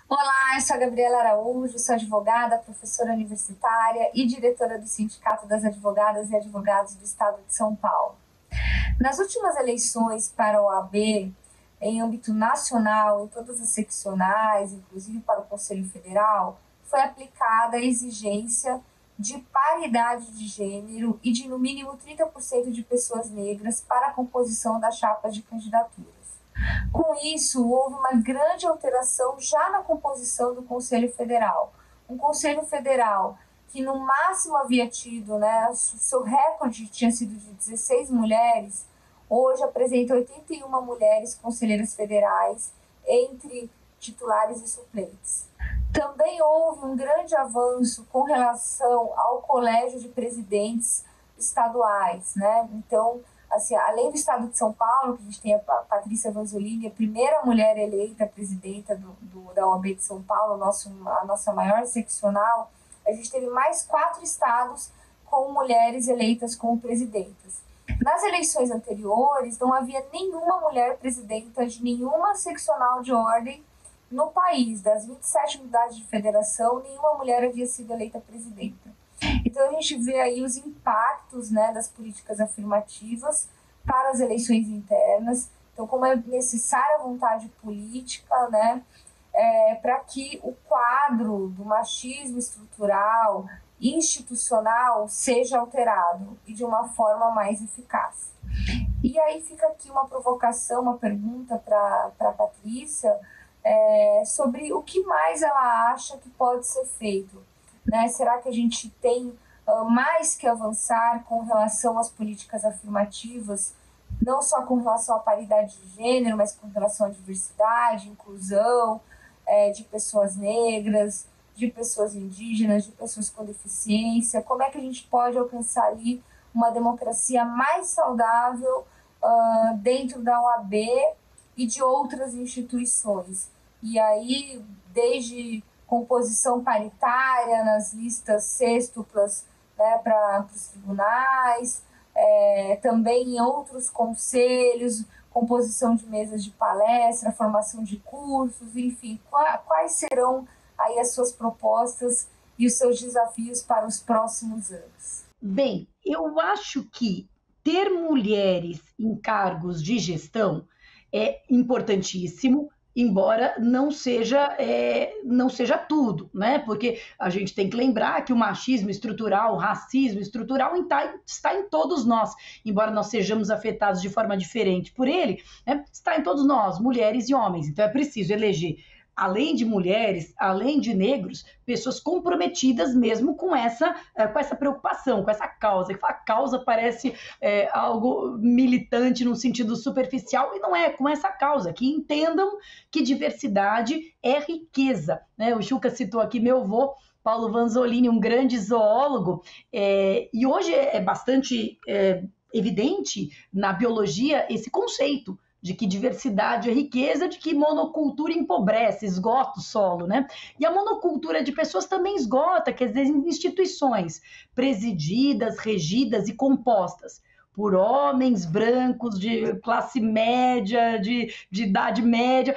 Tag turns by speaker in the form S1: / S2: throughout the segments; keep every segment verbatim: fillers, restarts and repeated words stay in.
S1: Olá, eu sou a Gabriela Araújo, sou advogada, professora universitária e diretora do Sindicato das Advogadas e Advogados do Estado de São Paulo. Nas últimas eleições para a O A B, em âmbito nacional, em todas as seccionais, inclusive para o Conselho Federal, foi aplicada a exigência de paridade de gênero e de no mínimo trinta por cento de pessoas negras para a composição das chapas de candidaturas. Com isso, houve uma grande alteração já na composição do Conselho Federal. Um Conselho Federal que no máximo havia tido, né, o seu recorde tinha sido de dezesseis mulheres, hoje apresenta oitenta e uma mulheres conselheiras federais entre titulares e suplentes. Também houve um grande avanço com relação ao colégio de presidentes estaduais, né? Então, assim, além do estado de São Paulo, que a gente tem a Patrícia Vanzolini, a primeira mulher eleita presidenta do, do, da O A B de São Paulo, nosso, a nossa maior seccional, a gente teve mais quatro estados com mulheres eleitas como presidentas. Nas eleições anteriores, não havia nenhuma mulher presidenta de nenhuma seccional de ordem no país. Das vinte e sete unidades de federação, nenhuma mulher havia sido eleita presidenta. Então, a gente vê aí os impactos, né, das políticas afirmativas para as eleições internas. Então, como é necessária a vontade política, né, é, para que o quadro do machismo estrutural, institucional, seja alterado e de uma forma mais eficaz. E aí fica aqui uma provocação, uma pergunta para a Patrícia, é, sobre o que mais ela acha que pode ser feito. Né? Será que a gente tem uh, mais que avançar com relação às políticas afirmativas, não só com relação à paridade de gênero, mas com relação à diversidade, inclusão é, de pessoas negras, de pessoas indígenas, de pessoas com deficiência? Como é que a gente pode alcançar ali uma democracia mais saudável uh, dentro da O A B e de outras instituições? E aí, desde composição paritária nas listas sextuplas, né, para os tribunais, é, também em outros conselhos, composição de mesas de palestra, formação de cursos, enfim, quais serão aí as suas propostas e os seus desafios para os próximos anos?
S2: Bem, eu acho que ter mulheres em cargos de gestão é importantíssimo, embora não seja, é, não seja tudo, né? Porque a gente tem que lembrar que o machismo estrutural, o racismo estrutural está em todos nós, embora nós sejamos afetados de forma diferente por ele, né? Está em todos nós, mulheres e homens. Então é preciso eleger, além de mulheres, além de negros, pessoas comprometidas mesmo com essa, com essa preocupação, com essa causa. A causa parece é, algo militante no sentido superficial, e não é, com essa causa, que entendam que diversidade é riqueza. Né? O Chuca citou aqui meu avô, Paulo Vanzolini, um grande zoólogo, é, e hoje é bastante é, evidente na biologia esse conceito de que diversidade é riqueza, de que monocultura empobrece, esgota o solo, né? E a monocultura de pessoas também esgota, quer dizer, instituições presididas, regidas e compostas por homens brancos de classe média, de, de idade média,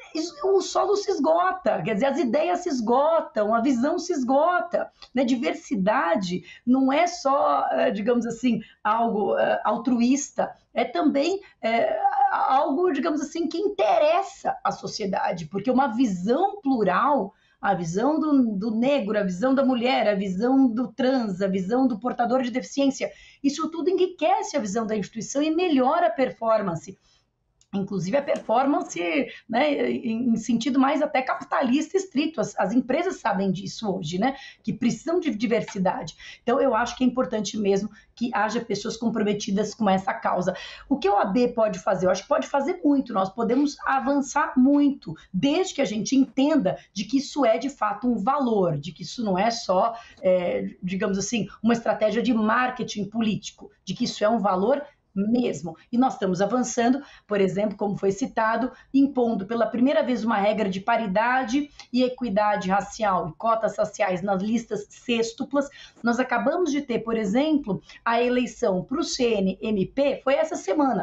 S2: o solo se esgota, quer dizer, as ideias se esgotam, a visão se esgota, né? Diversidade não é só, digamos assim, algo altruísta, é também é, algo, digamos assim, que interessa à sociedade, porque uma visão plural, a visão do, do negro, a visão da mulher, a visão do trans, a visão do portador de deficiência, isso tudo enriquece a visão da instituição e melhora a performance. Inclusive a performance, né, em sentido mais até capitalista estrito. As, as empresas sabem disso hoje, né, que precisam de diversidade. Então, eu acho que é importante mesmo que haja pessoas comprometidas com essa causa. O que a O A B pode fazer? Eu acho que pode fazer muito. Nós podemos avançar muito, desde que a gente entenda de que isso é, de fato, um valor, de que isso não é só, é, digamos assim, uma estratégia de marketing político, de que isso é um valor mesmo. E nós estamos avançando, por exemplo, como foi citado, impondo pela primeira vez uma regra de paridade e equidade racial e cotas raciais nas listas sextuplas. Nós acabamos de ter, por exemplo, a eleição para o C N M P, foi essa semana.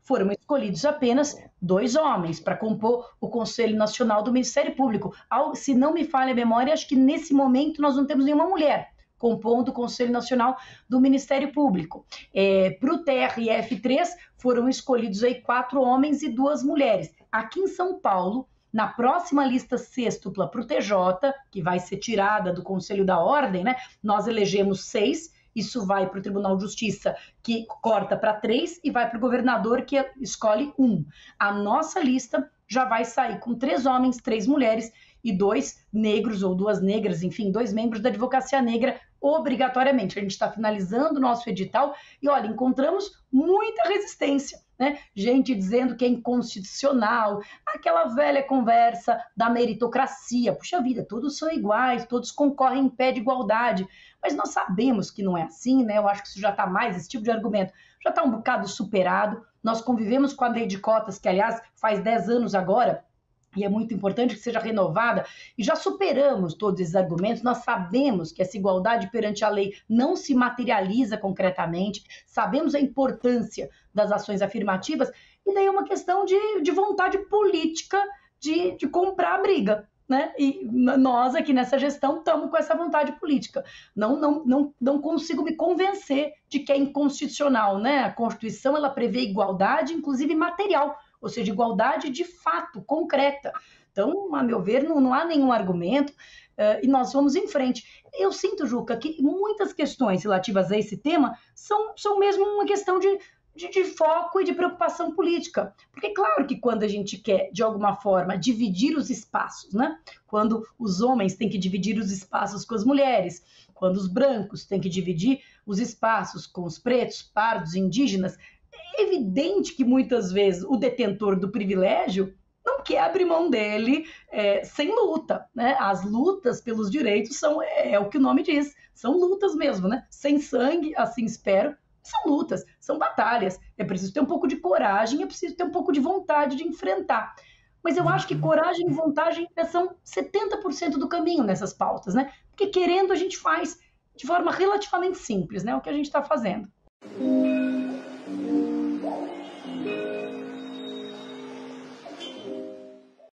S2: foram escolhidos apenas dois homens para compor o Conselho Nacional do Ministério Público. Ao, se não me falha a memória, acho que nesse momento nós não temos nenhuma mulher compondo o Conselho Nacional do Ministério Público. É, para o T R F três foram escolhidos aí quatro homens e duas mulheres. Aqui em São Paulo, na próxima lista sextupla para o T J, que vai ser tirada do Conselho da Ordem, né, nós elegemos seis. Isso vai para o Tribunal de Justiça, que corta para três, e vai para o governador, que escolhe um. A nossa lista já vai sair com três homens, três mulheres e dois negros ou duas negras, enfim, dois membros da advocacia negra, obrigatoriamente. A gente está finalizando o nosso edital e, olha, encontramos muita resistência, né? Gente dizendo que é inconstitucional, aquela velha conversa da meritocracia. Puxa vida, todos são iguais, todos concorrem em pé de igualdade. Mas nós sabemos que não é assim, né? Eu acho que isso já está mais, esse tipo de argumento já está um bocado superado. Nós convivemos com a lei de cotas, que, aliás, faz dez anos agora, e é muito importante que seja renovada, e já superamos todos esses argumentos. Nós sabemos que essa igualdade perante a lei não se materializa concretamente, sabemos a importância das ações afirmativas, e daí é uma questão de, de vontade política de, de comprar a briga, né? E nós aqui nessa gestão estamos com essa vontade política. Não, não, não, não consigo me convencer de que é inconstitucional, né? A Constituição, ela prevê igualdade, inclusive material, ou seja, igualdade de fato, concreta. Então, a meu ver, não, não há nenhum argumento uh, e nós vamos em frente. Eu sinto, Juca, que muitas questões relativas a esse tema são, são mesmo uma questão de, de, de foco e de preocupação política. Porque, claro que quando a gente quer, de alguma forma, dividir os espaços, né? Quando os homens têm que dividir os espaços com as mulheres, quando os brancos têm que dividir os espaços com os pretos, pardos, indígenas, é evidente que muitas vezes o detentor do privilégio não quer abrir mão dele é, sem luta, né? As lutas pelos direitos são, é, é o que o nome diz, são lutas mesmo, né? Sem sangue, assim espero, são lutas, são batalhas. É preciso ter um pouco de coragem, é preciso ter um pouco de vontade de enfrentar. Mas eu acho que coragem e vontade são setenta por cento do caminho nessas pautas, né? Porque querendo a gente faz de forma relativamente simples, né? O que a gente está fazendo.